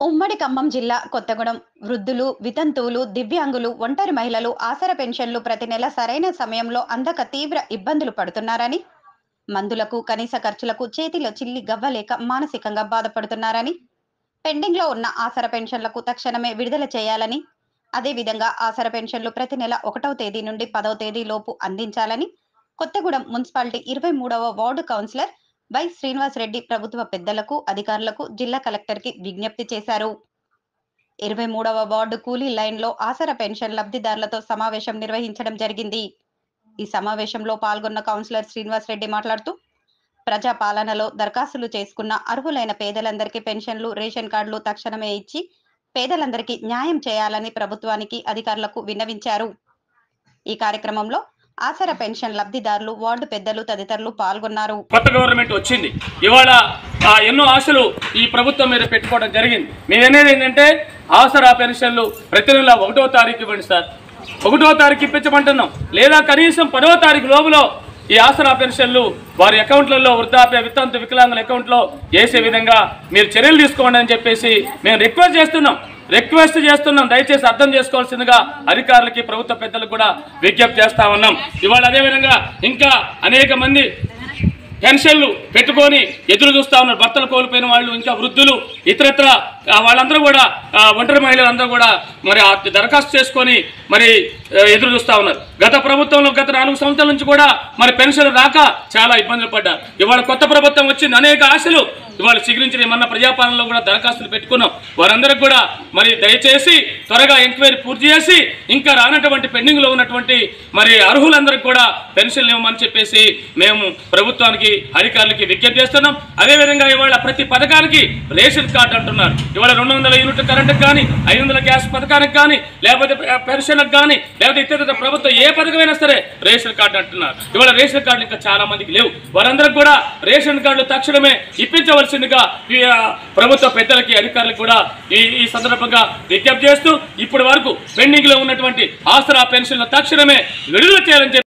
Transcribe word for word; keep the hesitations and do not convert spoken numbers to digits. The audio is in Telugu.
ఉమ్మడి ఖమ్మం జిల్లా కొత్తగూడెం వృద్ధులు, వితంతువులు, దివ్యాంగులు, ఒంటరి మహిళలు ఆసరా పెన్షన్లు ప్రతి నెల సరైన సమయంలో అందక తీవ్ర ఇబ్బందులు పడుతున్నారని, మందులకు, కనీస ఖర్చులకు చేతిలో చిల్లి గవ్వలేక మానసికంగా బాధపడుతున్నారని, పెండింగ్లో ఉన్న ఆసరా పెన్షన్లకు తక్షణమే విడుదల చేయాలని, అదేవిధంగా ఆసరా పెన్షన్లు ప్రతి నెల ఒకటవ తేదీ నుండి పదవ తేదీ లోపు అందించాలని కొత్తగూడెం మున్సిపాలిటీ ఇరవై మూడవ ward councillor Y Srinivas Reddy ప్రభుత్వ పెద్దలకు, అధికారులకు, జిల్లా కలెక్టర్కి విజ్ఞప్తి చేశారు. ఇరవై మూడవ వార్డు కూలీ లైన్లో ఆసరా పెన్షన్ లబ్ధిదారులతో సమావేశం నిర్వహించడం జరిగింది. ఈ సమావేశంలో పాల్గొన్న కౌన్సిలర్ శ్రీనివాస్ రెడ్డి మాట్లాడుతూ, ప్రజా పాలనలో దరఖాస్తులు చేసుకున్న అర్హులైన పేదలందరికీ పెన్షన్లు, రేషన్ కార్డులు తక్షణమే ఇచ్చి పేదలందరికీ న్యాయం చేయాలని ప్రభుత్వానికి, అధికారులకు విన్నవించారు. ఈ కార్యక్రమంలో ఆసరా పెన్షన్ లబ్ధిదారులు, వార్డు పెద్దలు తదితరులు పాల్గొన్నారు. కొత్త గవర్నమెంట్ వచ్చింది. ఇవాళ ఎన్నో ఆశలు ఈ ప్రభుత్వం మీద పెట్టుకోవడం జరిగింది. మేమనేది ఏంటంటే ఆసరా పెన్షన్లు ప్రతి నెల ఒకటో తారీఖు ఇవ్వండి సార్, ఒకటో తారీఖు ఇప్పించమంటున్నాం. లేదా కనీసం పదవ తారీఖు లోపల ఈ ఆసరా పెన్షన్లు వారి అకౌంట్లలో, వృద్ధాప్య, వితంతు, వికలాంగుల అకౌంట్లో వేసే విధంగా మీరు చర్యలు తీసుకోండి అని చెప్పేసి మేము రిక్వెస్ట్ చేస్తున్నాం రిక్వెస్ట్ చేస్తున్నాం దయచేసి అర్థం చేసుకోవాల్సిందిగా అధికారులకి, ప్రభుత్వ పెద్దలకు కూడా విజ్ఞప్తి చేస్తా ఉన్నాం. ఇవాళ అదేవిధంగా ఇంకా అనేక మంది పెన్షన్లు పెట్టుకొని ఎదురు చూస్తూ ఉన్నారు. భర్తలు కోల్పోయిన వాళ్ళు, ఇంకా వృద్ధులు, ఇతరత్ర వాళ్ళందరూ కూడా, ఒంటరి మహిళలందరూ కూడా మరి దరఖాస్తు చేసుకొని మరి ఎదురు చూస్తూ ఉన్నారు. గత ప్రభుత్వంలో గత నాలుగు సంవత్సరాల నుంచి కూడా మరి పెన్షన్ రాక చాలా ఇబ్బందులు పడ్డారు. ఇవాళ కొత్త ప్రభుత్వం వచ్చింది, అనేక ఆశలు ఇవాళ చిగురించిన మన ప్రజాపాలనలో కూడా దరఖాస్తులు పెట్టుకున్నాం. వారందరికీ కూడా మరి దయచేసి త్వరగా ఎంక్వైరీ పూర్తి చేసి ఇంకా రానటువంటి పెండింగ్లో ఉన్నటువంటి మరి అర్హులందరికీ కూడా పెన్షన్లు ఇవ్వమని చెప్పేసి మేము ప్రభుత్వానికి, అధికారులకి విజ్ఞప్తి చేస్తున్నాం. అదేవిధంగా ఇవాళ ప్రతి పథకానికి రేషన్ కార్డు అంటున్నారు. ఇవాళ రెండు వందల యూనిట్ కరెంటుకు కానీ, ఐదు వందల గ్యాస్ పథకానికి కానీ, లేకపోతే పెన్షన్లకు కానీ, లేకపోతే ఇతర ప్రభుత్వం ఏ పథకమైనా సరే రేషన్ కార్డు అంటున్నారు. ఇవాళ రేషన్ కార్డులు ఇంకా చాలా మందికి లేవు. వారందరికీ కూడా రేషన్ కార్డులు తక్షణమే ఇప్పించవలసిందిగా ప్రభుత్వ పెద్దలకి, అధికారులకు కూడా ఈ ఈ సందర్భంగా విజ్ఞప్తి చేస్తూ ఇప్పటి వరకు పెండింగ్ లో ఉన్నటువంటి ఆసరా పెన్షన్లు తక్షణమే విడుదల చేయాలని